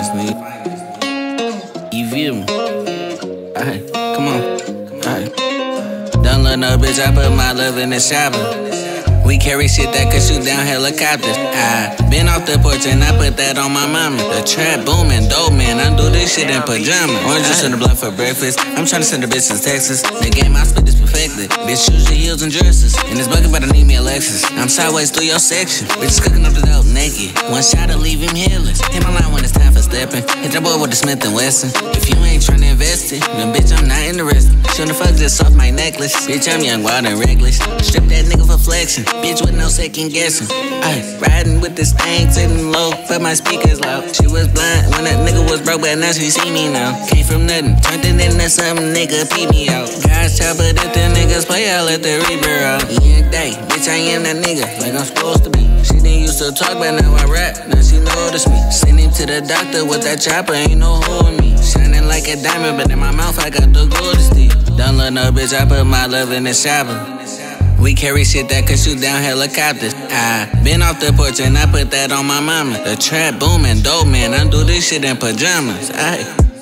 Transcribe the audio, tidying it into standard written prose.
finest, nigga. You feel me? Alright, come on. Alright. Don't love no bitch, I put my love in the shopper. We carry shit that could shoot down helicopters. I been off the porch and I put that on my mama. The trap booming, dope man, I do this shit in pajamas. Orange juice in the blunt for breakfast. I'm tryna send the bitch to Texas. The game I spit is perfected. Bitch, choose your heels and dresses. In this bucket, but I need me a Lexus. I'm sideways through your section. Bitch cooking up the dope naked. One shot to leave him headless. Hit my line when it's time for stepping. Hit that boy with the Smith & Wesson. If you ain't tryna invest it, then bitch, I'm not interested. Shouldn't fuck just off my necklace. Bitch, I'm young, wild, and reckless. Strip that nigga for flexing. Bitch with no second guessing. Ay, riding with this thing, sitting low, but my speakers loud. She was blind when that nigga was broke, but now she see me now. Came from nothing, turned it into something, nigga, peep me out. God's child, but if the niggas play, I let the reaper out. Yeah, day, bitch, I am that nigga, like I'm supposed to be. She didn't used to talk, but now I rap, now she noticed me. Send him to the doctor with that chopper, ain't no holding me. Shining like a diamond, but in my mouth I got the goldest teeth. Don't love no bitch, I put my love in the shopper. We carry shit that could shoot down helicopters. I been off the porch and I put that on my mama. The trap booming, dope man, I do this shit in pajamas. Aye.